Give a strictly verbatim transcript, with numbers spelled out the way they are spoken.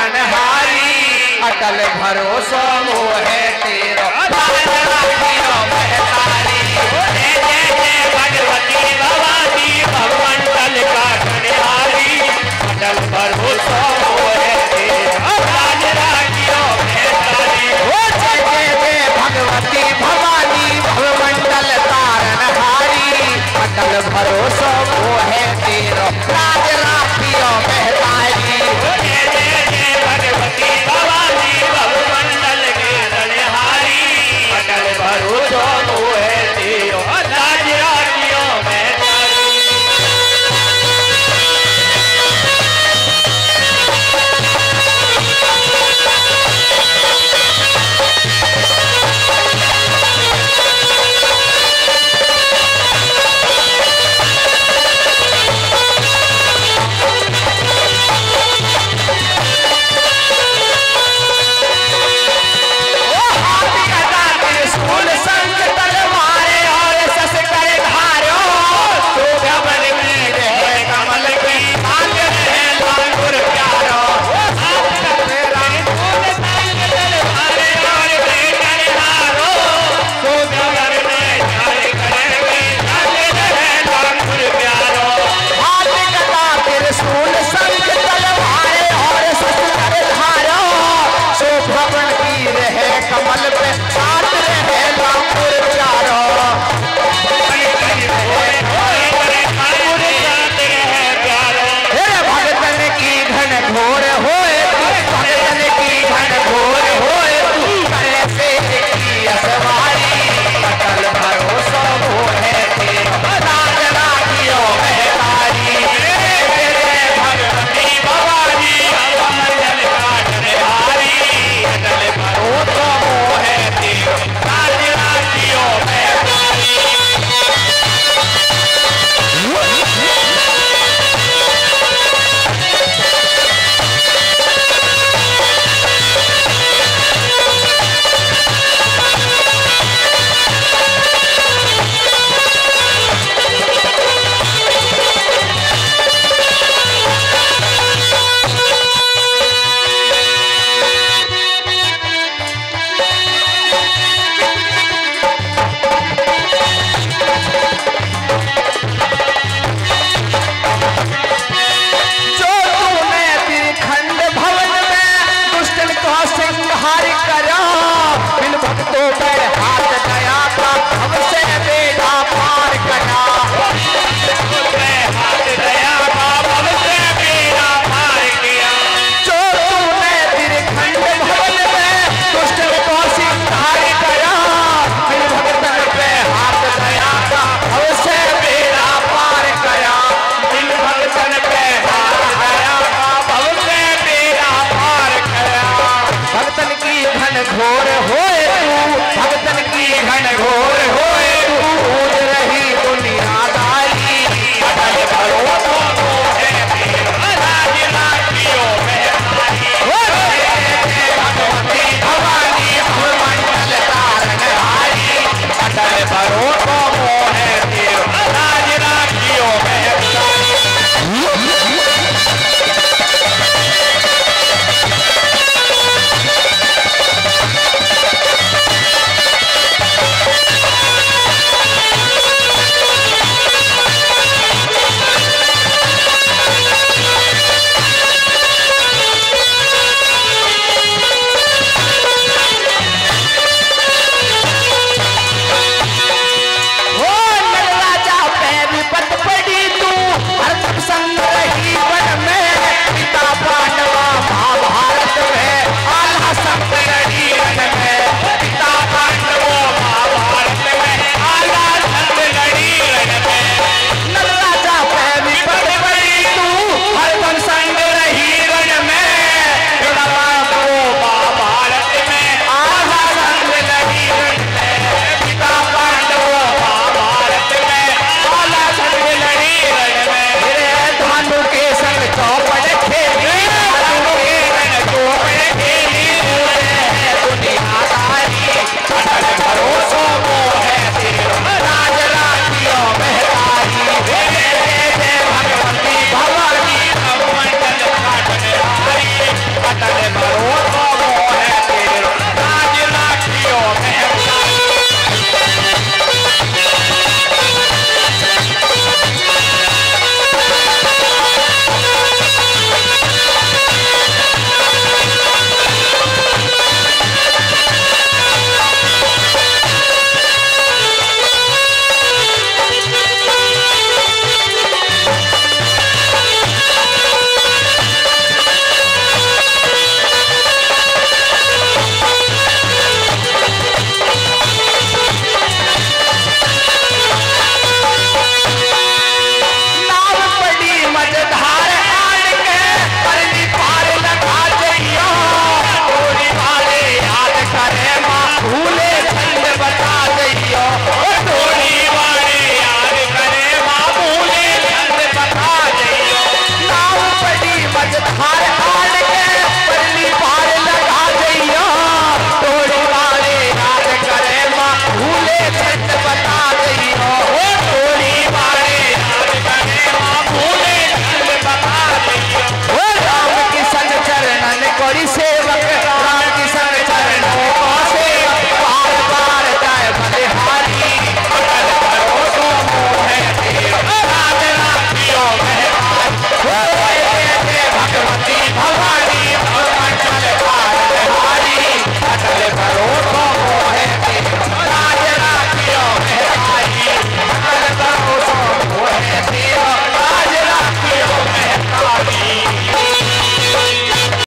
तारनहारी, अटल भरोसा मोहे तेरा लाज राखियो महतारी। जय जय जय भगवती भवानी भवमंडल का तारनहारी, अटल भरोसा मोहे तेरा लाज राखियो महतारी। जय जय जय भगवती भवानी भवमंडल तारनहारी, अटल भरोसा मोहे तेरा लाज राखियो महतारी। जय जय जय भगवती भवानी भवमंडल के तारनहारी, अटल भरोसा मोहे तेरा लाज राखियो महतारी। कमल पे साथ रहे लांगुर प्यारो, भगतन की घन घोर होए, भगतन की घन घोर होए, कैसे की असवारी, अटल भरोसा मोहे तेरा लाज राखियो महतारी। भगवती भवानी भवमंडल का तारनहारी, अटल भरोसा मोहे तेरा लाज राखियो महतारी। संहार करो, बिन भक्तों पर हाथ